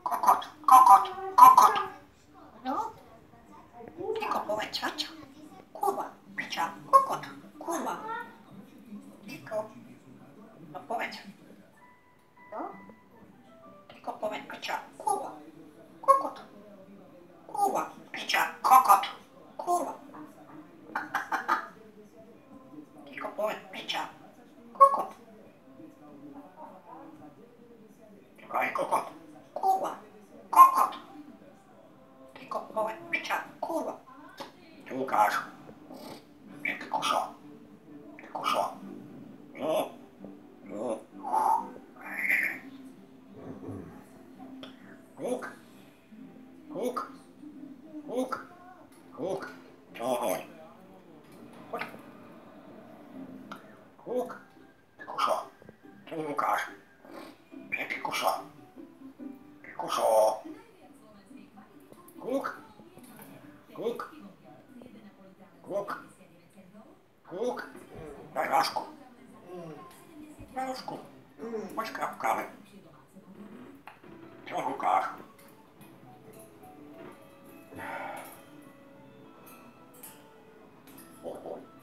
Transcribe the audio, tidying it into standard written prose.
Kokot, kokot, kokot. No, tylko powiedzieć. Kurwa, picia, kokot, kurwa. Tylko, no powiedz. No, tylko powiedz picia, kurwa, kokot. Kurwa, picia, kokot, kurwa. Tylko powiedz picia, kokot. Tylko i kokot, kurwa, kokot. Tylko powiedz picia, kurwa. Łukasz, jak kusza, kusza. No, no. Łuk, łuk, łuk, łuk. Oj. Łuk, kusza. Łukasz, jak kusza, kuszo. Łuk, łuk, łuk, łuk. Daj Raszku. Raszku, masz kawę. Co Łukasz? O,